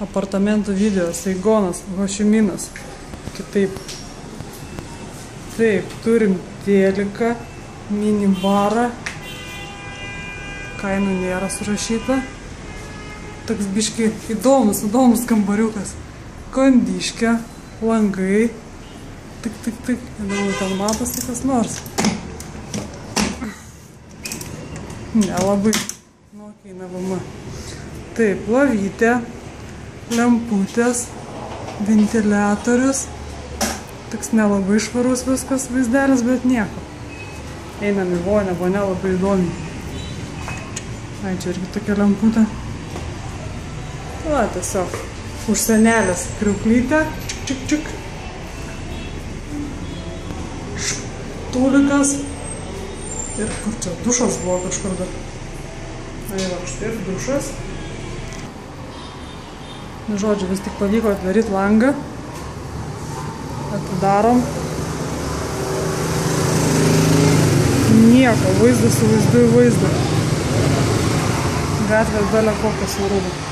apartamentų video, Saigonas, Hošiminas, kitaip. Taip, turim teliką, minibarą, kaina nėra surašyta. Toks biškai įdomus kambariukas. Kondiškė, langai, tik, įdomu, ten matosi kas nors. Nelabai, nu, okei, nevama. Taip, lovytė, lemputės, ventiliatorius. Toks nelabai švarus viskas vaizdelis, bet nieko. Einam į vonę, vonė labai įdomi. Ai, čia irgi tokia lemputė. Va, tiesiog už senelės kriuklytę. Čik. Štulikas. Ir kur čia? Dušas buvo kažkur dar. Ai, va, štai ir dušas. Nu, žodžiu, vis tik pavyko atdaryti langą. Atidarom. Nieko, vaizdas su vaizdu į vaizdą. Gatvės belė kokią surūbą.